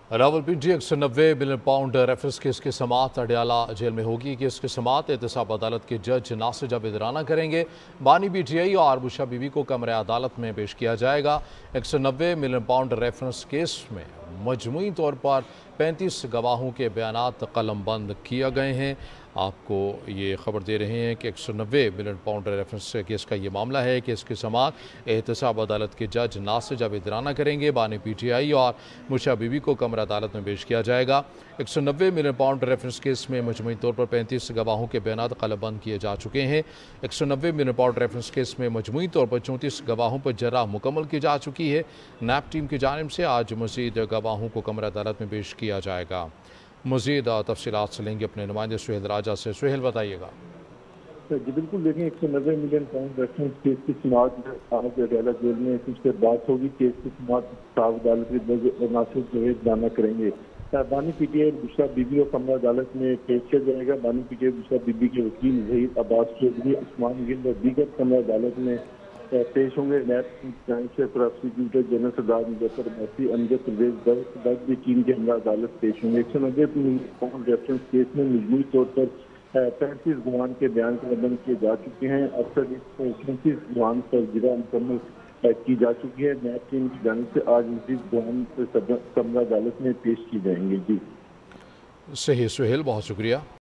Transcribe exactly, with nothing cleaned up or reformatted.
रावलपिंडी एक सौ नब्बे मिलियन पाउंड रेफरेंस केस की समाअत अडयाला जेल में होगी। केस की समाअत एहतसाब अदालत के जज नासिर जावेद राना करेंगे। बानी पी टी आई और बुशरा बीबी को कमरे अदालत में पेश किया जाएगा। एक सौ नब्बे मिलियन पाउंड रेफरेंस केस में मजमूई तौर पर पैंतीस गवाहों के बयानात कलमबंद किए गए हैं। आपको ये खबर दे रहे हैं कि एक सौ नब्बे मिलियन पाउंड रेफरेंस केस का ये मामला है कि इसकी समाअत एहतसाब अदालत के जज नासिर जावेद राना करेंगे। बानी पी टी आई और बुशरा बीबी को कमरा अदालत में पेश किया जाएगा। एक सौ नब्बे मिलियन पाउंड रेफरेंस केस में मजमूई तौर पर पैंतीस गवाहों के बयानात कलमबंद किए जा चुके हैं। एक सौ नब्बे मिलियन पाउंड रेफरेंस केस में मजमूई तौर पर चौंतीस गवाहों पर जरा मुकम्मल की जा चुकी है। नैब टीम की जानिब से आज मजीद गवाहों को कमरा अदालत में पेश किया जाएगा। मजीद तफसीलात से लेंगे अपने नुमाइंदे सुहेल राजा से। सुहेल बताइएगा। जी बिल्कुल, देखें एक सौ नब्बे मिलियन पाउंड रेफरेंस केस की समाअत आज अडयाला जेल में कुछ बात होगी। केस की समाअत साफ अदालत के जज नासिर जावेद राना करेंगे। बानी P T I Bushra Bibi को कमरा अदालत में पेश किया जाएगा। बानी P T I Bushra Bibi के वकील जहीर अब्बास चौधरी, उस्मान गिल और दीगर कमरा अदालत में पेश होंगे। नैब से प्रोसिक्यूटर जनरल सरदार मुजफ्फर मैसी, अमजद परवेज दर्द भी चीन के हमरा अदालत पेश होंगे। एक सौ नब्बे पाउंड रेफरेंस केस में मजमूई तौर पर पैंतीस गुमान के बयान कलमबंद किए जा चुके हैं। अक्सर इस चौंतीस गुमान पर गिरा मुकम्मल की जा चुकी है। नैब टीम की जानिब से आज मजीद गुमान कमरा अदालत में पेश की जाएंगे। जी सही सुहेल, बहुत शुक्रिया।